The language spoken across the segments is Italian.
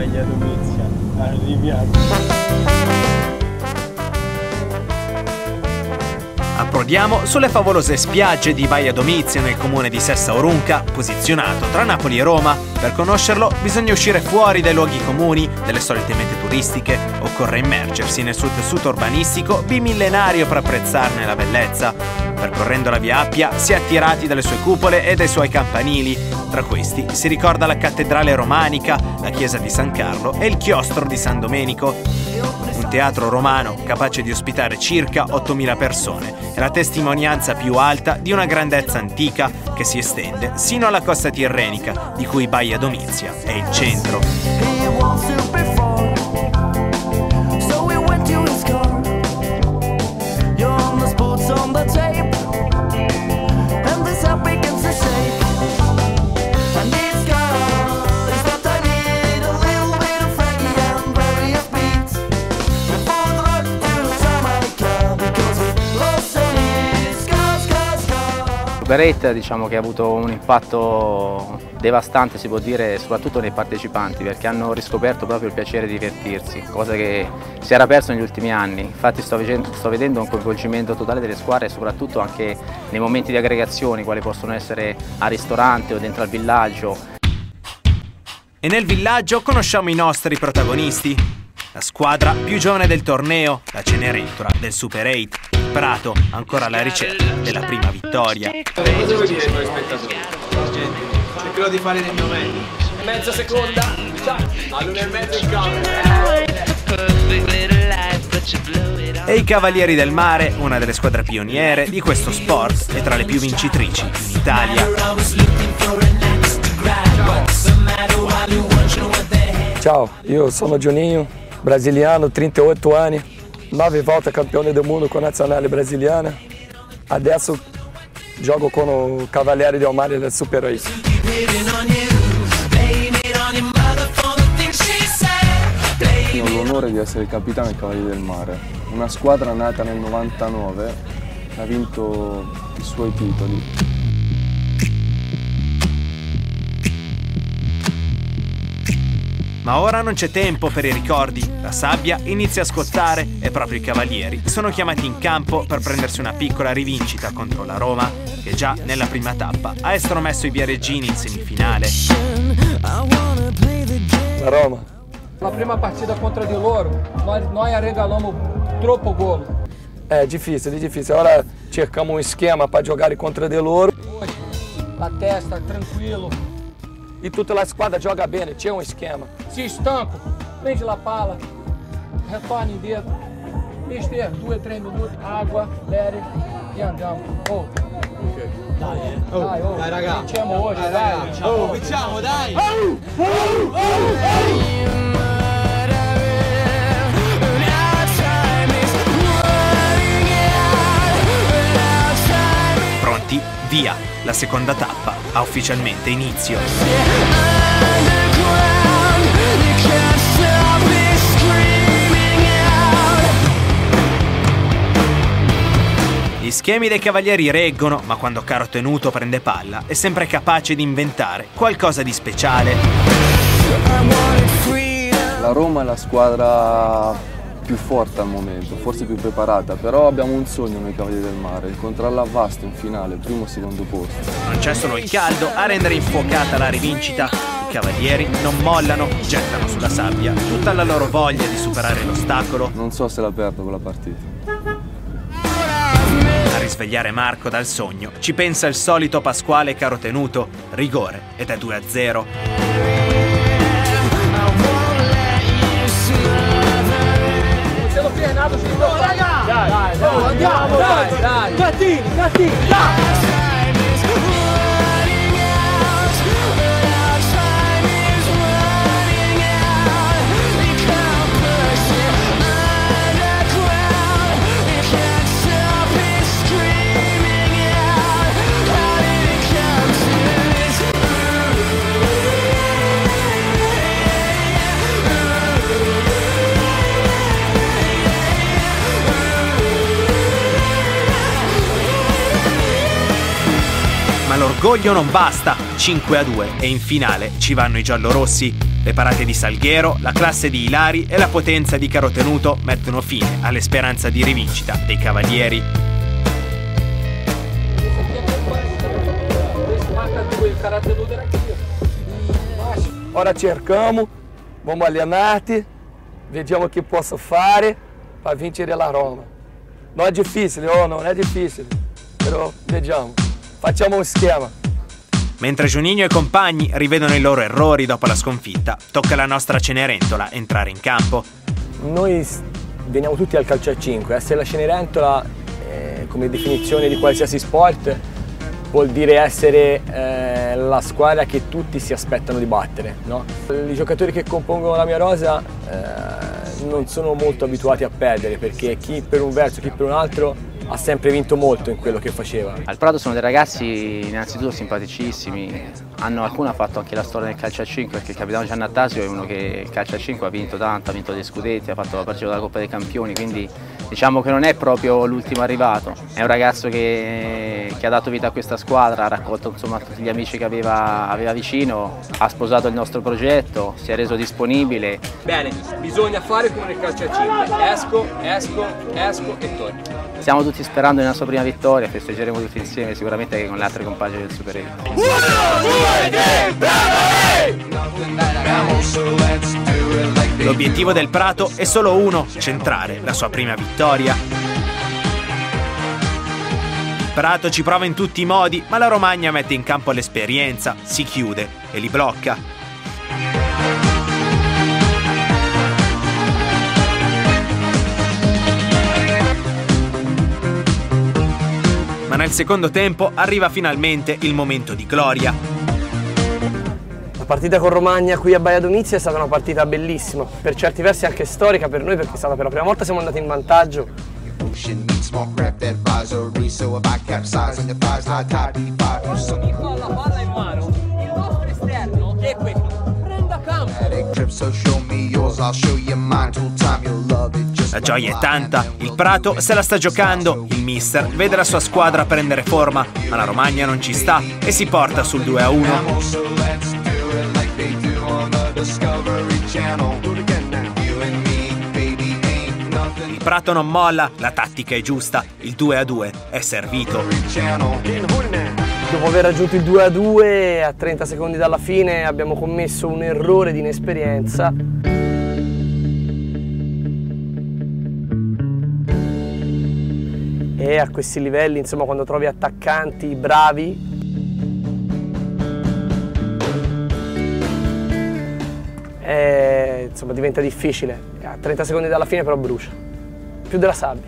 Baia Domizia, arriviamo. Approdiamo sulle favolose spiagge di Baia Domizia nel comune di Sessa Aurunca, posizionato tra Napoli e Roma. Per conoscerlo bisogna uscire fuori dai luoghi comuni, dalle solite mete turistiche. Occorre immergersi nel suo tessuto urbanistico bimillenario per apprezzarne la bellezza. Percorrendo la via Appia si è attirati dalle sue cupole e dai suoi campanili. Tra questi si ricorda la cattedrale romanica, la chiesa di San Carlo e il chiostro di San Domenico. Un teatro romano capace di ospitare circa 8.000 persone è la testimonianza più alta di una grandezza antica che si estende sino alla costa tirrenica, di cui Baia Domizia è il centro. Super 8 diciamo che ha avuto un impatto devastante, si può dire, soprattutto nei partecipanti, perché hanno riscoperto proprio il piacere di divertirsi, cosa che si era perso negli ultimi anni. Infatti sto vedendo un coinvolgimento totale delle squadre, soprattutto anche nei momenti di aggregazioni, quali possono essere al ristorante o dentro al villaggio. E nel villaggio conosciamo i nostri protagonisti. La squadra più giovane del torneo, la Cenerentola del Super 8, il Prato, ancora alla ricerca della prima vittoria. Cosa vuoi dire ai tuoi spettatori? Cercherò di fare del mio meglio. Mezza seconda, ciao, all'1,5 in camera. E i Cavalieri del Mare, una delle squadre pioniere di questo sport e tra le più vincitrici in Italia. Ciao, io sono Juninho, brasiliano, 38 anni, 9 volte campione del mondo con la nazionale brasiliana. Adesso gioco con i Cavalieri del Mare del Super 8. Ho l'onore di essere il capitano dei Cavalieri del Mare, una squadra nata nel 99, ha vinto i suoi titoli. Ma ora non c'è tempo per i ricordi, la sabbia inizia a scottare e proprio i Cavalieri sono chiamati in campo per prendersi una piccola rivincita contro la Roma, che già nella prima tappa ha estromesso i viareggini in semifinale. La Roma. La prima partita contra Di Loro, nós arregalamos troppo gol. É difícil. Ora cercamos um esquema para jogar contra Di Loro. La testa, tranquilo. E tutta la squadra gioca bene, c'è un schema. Se estanco, prende la pala, retorna indietro. Mister, 2-3 minuti, água, bere e andamos. Oh. Dai, raga. Vinciamo oggi, dai. Vinciamo, dai. Pronti? Via! La seconda tappa ha ufficialmente inizio. Gli schemi dei Cavalieri reggono, ma quando Caro Tenuto prende palla è sempre capace di inventare qualcosa di speciale. La Roma è la squadra più forte al momento, forse più preparata, però abbiamo un sogno noi Cavalieri del Mare, incontrarla a Vasto in finale, primo o secondo posto. Non c'è solo il caldo a rendere infuocata la rivincita. I Cavalieri non mollano, gettano sulla sabbia tutta la loro voglia di superare l'ostacolo. Non so se la perdo quella partita. A risvegliare Marco dal sogno ci pensa il solito Pasquale Caro Tenuto, rigore ed è 2-0. Dai, Gattini, orgoglio non basta, 5-2 e in finale ci vanno i giallorossi. Le parate di Salguero, la classe di Ilari e la potenza di Carotenuto mettono fine alle speranze di rivincita dei Cavalieri. Ora cercamos, vamos allenarti, vediamo che posso fare per vincere la Roma. Non è difficile, non è difficile, però vediamo, facciamo un schema. Mentre Juninho e compagni rivedono i loro errori dopo la sconfitta, tocca alla nostra Cenerentola entrare in campo. Noi veniamo tutti al calcio a 5, essere la Cenerentola come definizione di qualsiasi sport vuol dire essere la squadra che tutti si aspettano di battere, no? I giocatori che compongono la mia rosa non sono molto abituati a perdere, perché chi per un verso, chi per un altro ha sempre vinto molto in quello che faceva. Al Prato sono dei ragazzi innanzitutto simpaticissimi, alcuni hanno fatto anche la storia del calcio a 5, perché il capitano Giannattasio è uno che il calcio a 5 ha vinto tanto, ha vinto dei scudetti, ha fatto la partita della Coppa dei Campioni, quindi diciamo che non è proprio l'ultimo arrivato, è un ragazzo che ha dato vita a questa squadra, ha raccolto insomma tutti gli amici che aveva vicino, ha sposato il nostro progetto, si è reso disponibile. Bene, bisogna fare come nel calcio a 5, esco e torno. Stiamo tutti sperando nella sua prima vittoria, festeggeremo tutti insieme sicuramente anche con le altre compagne del Super 8. 1, 2, 3, l'obiettivo del Prato è solo uno, centrare la sua prima vittoria. Il Prato ci prova in tutti i modi, ma la Romagna mette in campo l'esperienza, si chiude e li blocca. Ma nel secondo tempo arriva finalmente il momento di gloria. La partita con Romagna qui a Baia Domizia è stata una partita bellissima, per certi versi anche storica per noi, perché è stata per la prima volta siamo andati in vantaggio. Con la palla in mano, il nostro esterno è questo, prenda campo. La gioia è tanta, il Prato se la sta giocando, il mister vede la sua squadra prendere forma, ma la Romagna non ci sta e si porta sul 2-1. Il Prato non molla, la tattica è giusta, il 2-2 è servito. Dopo aver raggiunto il 2-2, a 30 secondi dalla fine abbiamo commesso un errore di inesperienza. E a questi livelli, insomma, quando trovi attaccanti bravi, insomma, diventa difficile. A 30 secondi dalla fine però brucia, più della sabbia.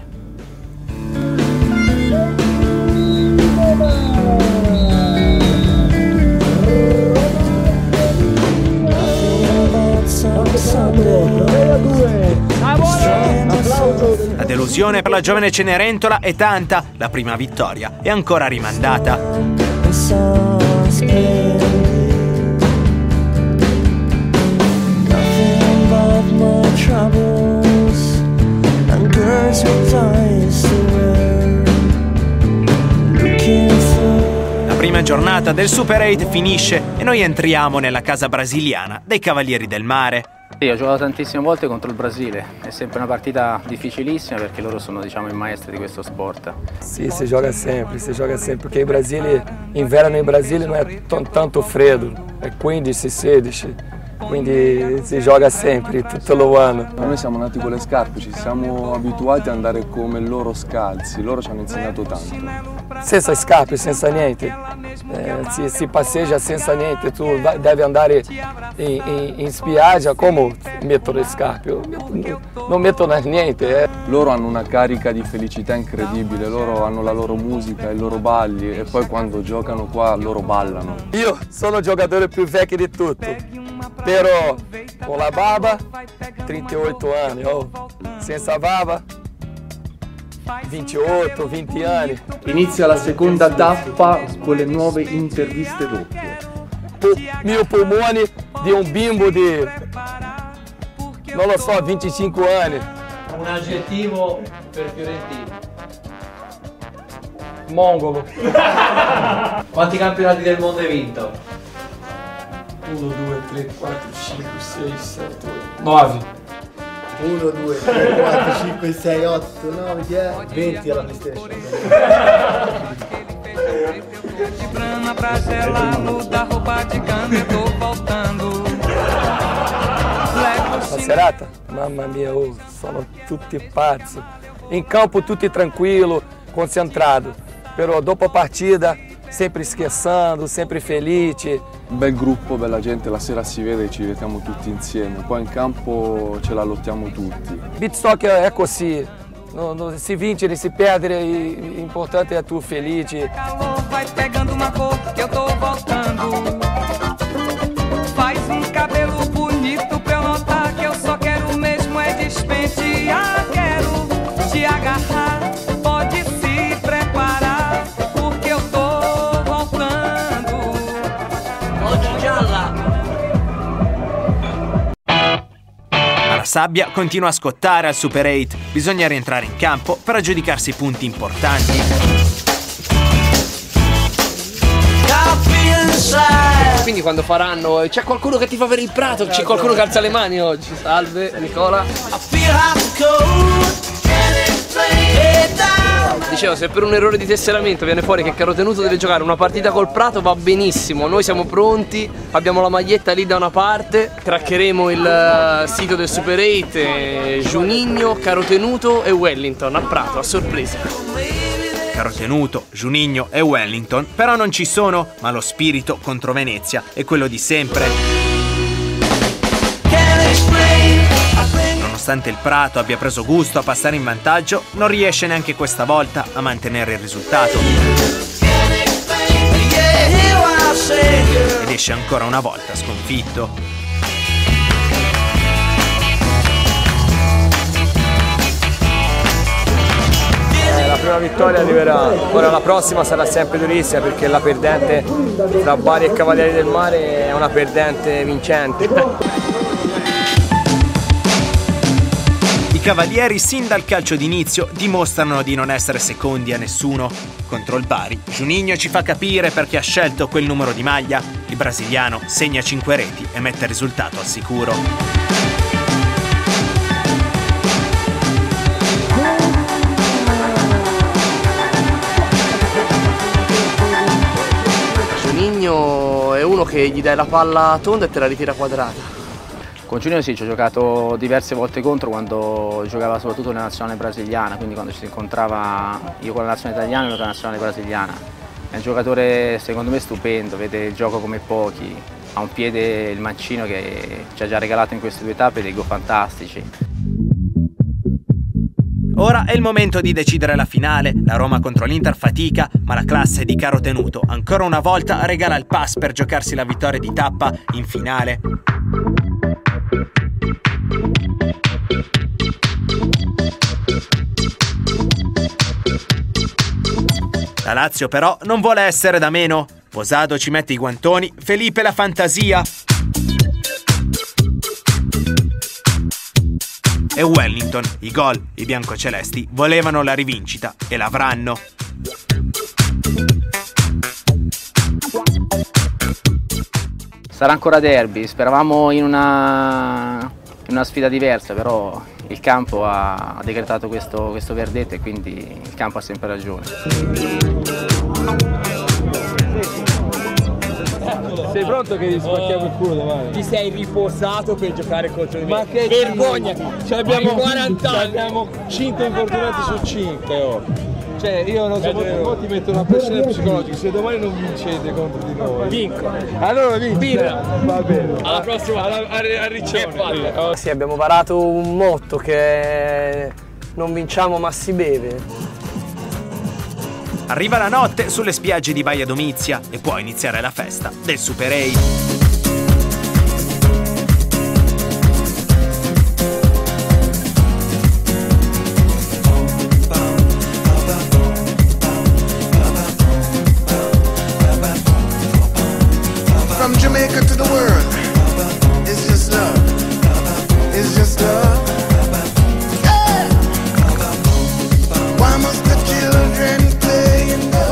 La delusione per la giovane Cenerentola è tanta, la prima vittoria è ancora rimandata. La prima giornata del Super 8 finisce e noi entriamo nella casa brasiliana dei Cavalieri del Mare. Sì, ho giocato tantissime volte contro il Brasile, è sempre una partita difficilissima perché loro sono, diciamo, i maestri di questo sport. Sì, si gioca sempre, perché in Brasile, inverno in Brasile non è tanto freddo, è 15-16, quindi si gioca sempre, tutto l'anno. Noi siamo nati con le scarpe, ci siamo abituati ad andare come loro scalzi, loro ci hanno insegnato tanto. Senza scarpe, senza niente, si passeggia senza niente, tu devi andare in spiaggia, come metto le scarpe? Io non metto niente. Loro hanno una carica di felicità incredibile, loro hanno la loro musica, i loro balli e poi quando giocano qua loro ballano. Io sono il giocatore più vecchio di tutto, però con la barba 38 anni, senza barba 28, 20 anni. Inizia la seconda tappa con le nuove interviste doppie. Mio polmone di un bimbo di, non lo so, 25 anni. Un aggettivo per Fiorentino. Mongolo. Quanti campionati del mondo hai vinto? 1, 2, 3, 4, 5, 6, 7, 9. 1, 2, 3, 4, 5, 6, 8, 9, 10, 20 alla PlayStation. La serata, mamma mia, sono tutti pazzi. In campo tutti tranquillo, concentrado. Però dopo a partita sempre scherzando, sempre felici. Un bel gruppo, bella gente, la sera si vede e ci divertiamo tutti insieme. Poi in campo ce la lottiamo tutti. Beat soccer è così. Non si vince, si perde, l'importante è tu felice. Vai pegando uma cor que eu tô voltando. Faz cabelo bonito pra eu notar que eu só quero mesmo é despentear. Quero te agarrar, pode se preparar, porque eu tô voltando. Oggi gialla. La sabbia continua a scottare al Super 8, bisogna rientrare in campo per aggiudicarsi punti importanti. Quindi quando faranno c'è qualcuno che ti fa per il prato, c'è qualcuno che alza le mani oggi. Salve Nicola. Dicevo, se per un errore di tesseramento viene fuori che Carotenuto deve giocare una partita col Prato, va benissimo, noi siamo pronti, abbiamo la maglietta lì da una parte, craccheremo il sito del Super 8, Juninho, Carotenuto e Wellington a Prato, a sorpresa. Carotenuto, Juninho e Wellington però non ci sono, ma lo spirito contro Venezia è quello di sempre. Nonostante il Prato abbia preso gusto a passare in vantaggio, non riesce neanche questa volta a mantenere il risultato. Ed esce ancora una volta sconfitto. La prima vittoria arriverà, ora la prossima sarà sempre durissima perché la perdente tra Bari e Cavalieri del Mare è una perdente vincente. I Cavalieri sin dal calcio d'inizio dimostrano di non essere secondi a nessuno. Contro il Bari, Juninho ci fa capire perché ha scelto quel numero di maglia. Il brasiliano segna 5 reti e mette il risultato al sicuro. Juninho è uno che gli dai la palla tonda e te la ritira quadrata. Con Juninho sì, ci ho giocato diverse volte contro quando giocava soprattutto nella nazionale brasiliana, quindi quando ci si incontrava io con la nazionale italiana e lui con la nazionale brasiliana. È un giocatore secondo me stupendo, vede il gioco come pochi, ha un piede, il mancino, che ci ha già regalato in queste 2 tappe dei gol fantastici. Ora è il momento di decidere la finale. La Roma contro l'Inter fatica, ma la classe di Carotenuto ancora una volta regala il pass per giocarsi la vittoria di tappa in finale. La Lazio però non vuole essere da meno. Posado ci mette i guantoni, Felipe la fantasia. E Wellington, i gol, i biancocelesti volevano la rivincita e l'avranno. Sarà ancora derby, speravamo in una sfida diversa, però il campo ha decretato questo verdetto e quindi il campo ha sempre ragione. Sei pronto che ti spacchiamo il culo domani? Ti sei riposato per giocare contro di me. Ma che vergognati! Abbiamo 40 anni! Abbiamo 5 infortunati su 5 Cioè io non so, mo ti metto una pressione psicologica, se domani non vincete contro di noi. Vinco! Allora vinci! Va bene. Alla prossima! A Riccione! Sì, abbiamo varato un motto che è non vinciamo ma si beve. Arriva la notte sulle spiagge di Baia Domizia e può iniziare la festa del Super 8. From Jamaica to the world, it's just love, it's just love. Why must the children play in the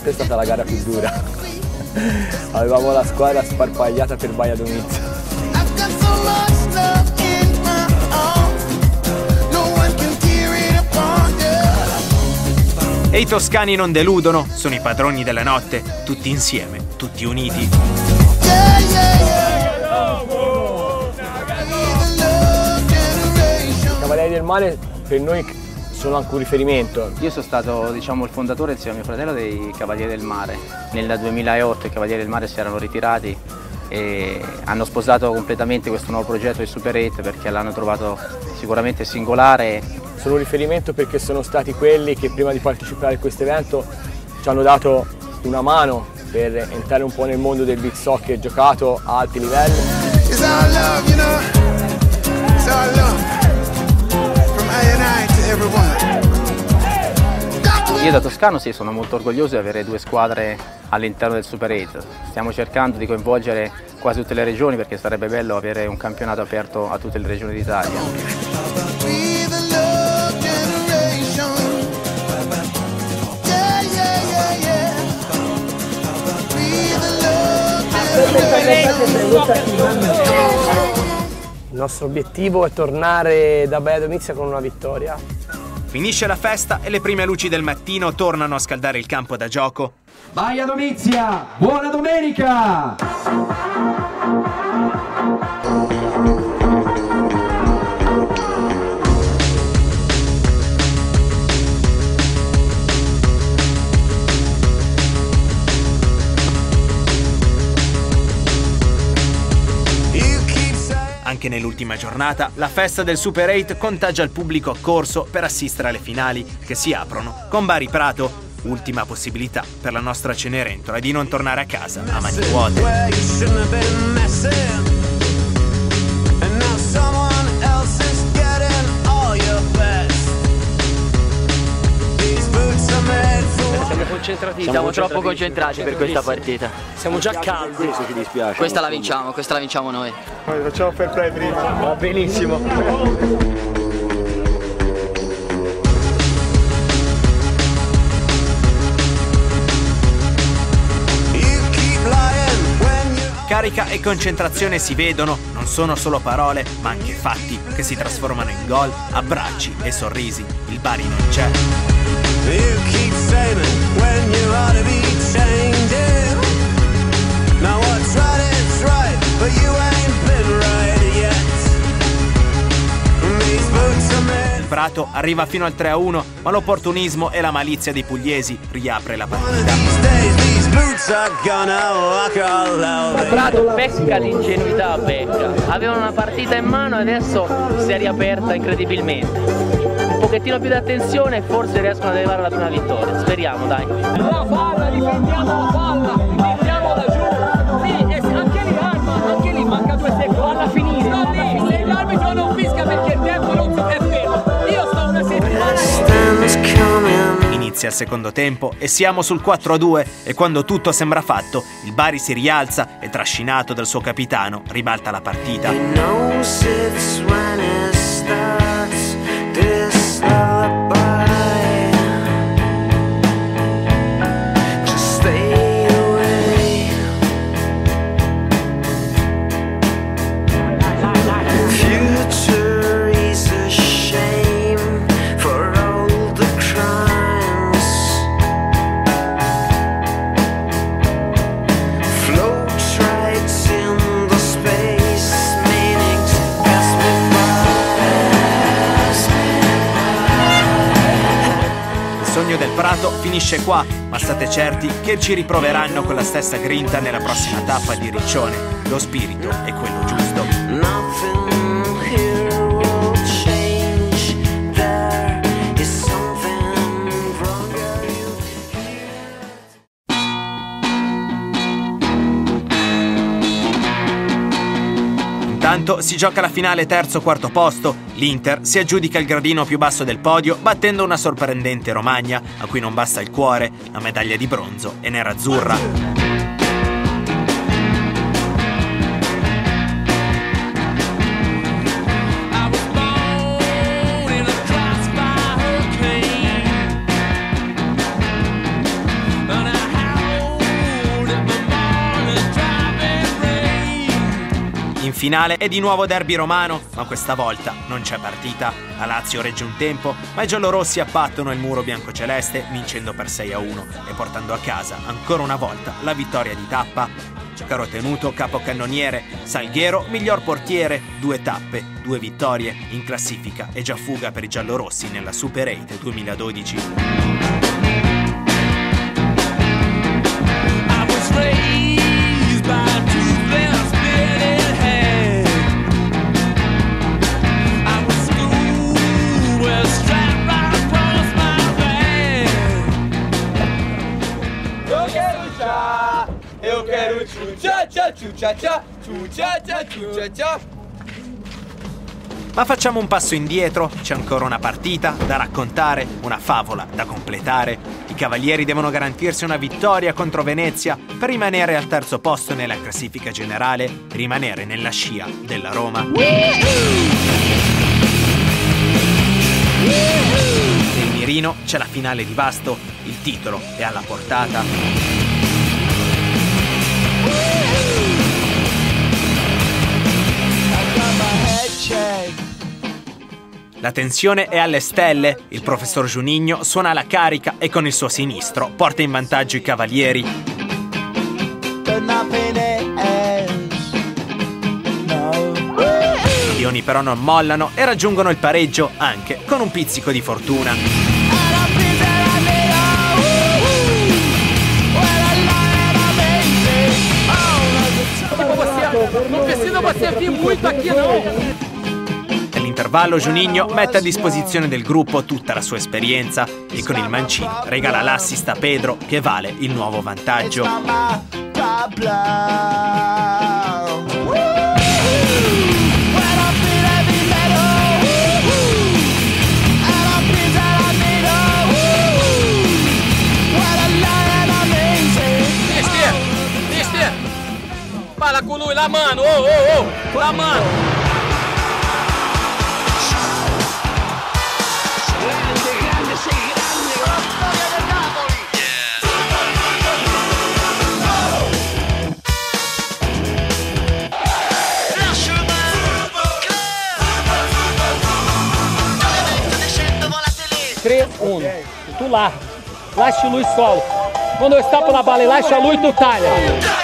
parte è stata la gara più dura. Avevamo la squadra sparpagliata per Baia Domizia. E i toscani non deludono, sono i padroni della notte, tutti insieme, tutti uniti. I Cavalieri del Mare per noi sono anche un riferimento. Io sono stato, diciamo, il fondatore insieme a mio fratello dei Cavalieri del Mare. Nel 2008 i Cavalieri del Mare si erano ritirati e hanno sposato completamente questo nuovo progetto di Super 8 perché l'hanno trovato sicuramente singolare. Sono un riferimento perché sono stati quelli che prima di partecipare a questo evento ci hanno dato una mano per entrare un po' nel mondo del beach soccer giocato a alti livelli. Io da toscano sì, sono molto orgoglioso di avere due squadre all'interno del Super 8. Stiamo cercando di coinvolgere quasi tutte le regioni perché sarebbe bello avere un campionato aperto a tutte le regioni d'Italia. Il nostro obiettivo è tornare da Baia Domizia con una vittoria. Finisce la festa e le prime luci del mattino tornano a scaldare il campo da gioco. Baia Domizia, buona domenica! Anche nell'ultima giornata, la festa del Super 8 contagia il pubblico accorso per assistere alle finali che si aprono con Bari Prato, ultima possibilità per la nostra Cenerentola di non tornare a casa a mani vuote. Siamo concentrati, siamo troppo concentrati per questa partita. Siamo già caldi. Questa la vinciamo noi. Facciamo fair play prima. Va benissimo. Carica e concentrazione si vedono, non sono solo parole, ma anche fatti che si trasformano in gol, abbracci e sorrisi. Il Bari non c'è. Il Prato arriva fino al 3-1, ma l'opportunismo e la malizia dei pugliesi riapre la partita. Prato becca l'ingenuità, avevano una partita in mano e adesso si è riaperta incredibilmente. Un pochettino più di attenzione e forse riescono ad arrivare alla prima vittoria, speriamo dai. La palla, difendiamo la palla, mettiamola giù, sì, anche lì manca 2 secondi, alla finire, se l'arbitro non fischia perché il tempo non si è fermo, io sto una settimana. Inizia il secondo tempo e siamo sul 4-2 e quando tutto sembra fatto, il Bari si rialza e trascinato dal suo capitano ribalta la partita. Il sogno del Prato finisce qua, ma state certi che ci riproveranno con la stessa grinta nella prossima tappa di Riccione. Lo spirito è quello giusto. Intanto si gioca la finale terzo-quarto posto. L'Inter si aggiudica il gradino più basso del podio battendo una sorprendente Romagna a cui non basta il cuore, la medaglia di bronzo è nerazzurra. And I finale è di nuovo derby romano, ma questa volta non c'è partita. La Lazio regge un tempo, ma i giallorossi abbattono il muro biancoceleste vincendo per 6-1 e portando a casa ancora una volta la vittoria di tappa. Carotenuto capocannoniere, Salguero miglior portiere, 2 tappe, 2 vittorie, in classifica e già fuga per i giallorossi nella Super 8 2012. Eu quero ciuccia. Ma facciamo un passo indietro, c'è ancora una partita da raccontare, una favola da completare. I cavalieri devono garantirsi una vittoria contro Venezia per rimanere al terzo posto nella classifica generale, rimanere nella scia della Roma. Nel mirino c'è la finale di Vasto, il titolo è alla portata. La tensione è alle stelle, il professor Juninho suona la carica e con il suo sinistro porta in vantaggio i cavalieri. I Lioni però non mollano e raggiungono il pareggio anche con un pizzico di fortuna. Non precisa você vir muito aqui não. Nell'intervallo Juninho mette a disposizione del gruppo tutta la sua esperienza e con il mancino regala l'assist a Pedro che vale il nuovo vantaggio. Fala com lui, lá mano, oh, lá mano. Tu larga, lascia lui solo. Quando eu estappo la bala e lascia lui, tu talha.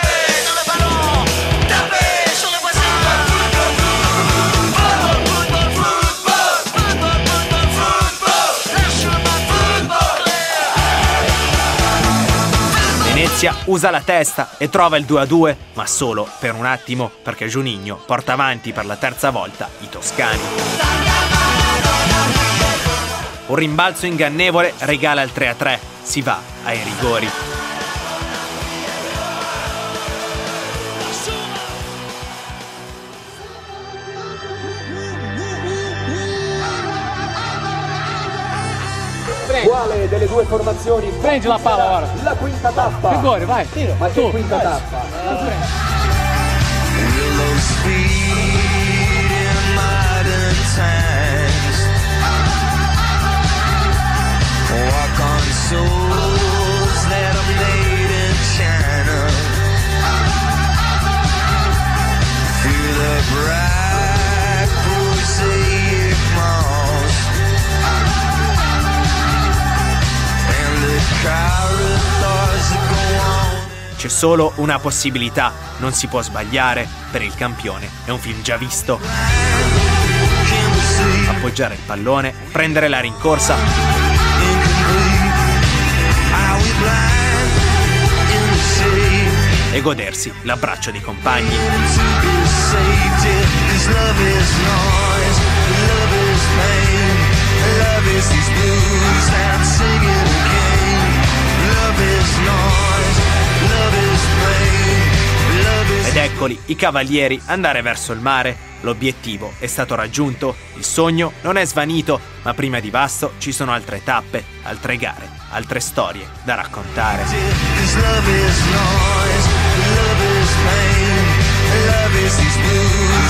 Venezia usa la testa e trova il 2-2, ma solo per un attimo perché Juninho porta avanti per la terza volta i toscani. Un rimbalzo ingannevole regala il 3-3, si va ai rigori. Quale delle due formazioni? Prendi la palla ora. La quinta tappa. Rigore, vai. Tiro. Ma che quinta tappa? C'è solo una possibilità, non si può sbagliare, per il campione è un film già visto. Appoggiare il pallone, prendere la rincorsa e godersi l'abbraccio dei compagni. Ed eccoli i cavalieri andare verso il mare. L'obiettivo è stato raggiunto, il sogno non è svanito, ma prima di Vasto ci sono altre tappe, altre gare, altre storie da raccontare. Love is noise, love is pain, love is these blues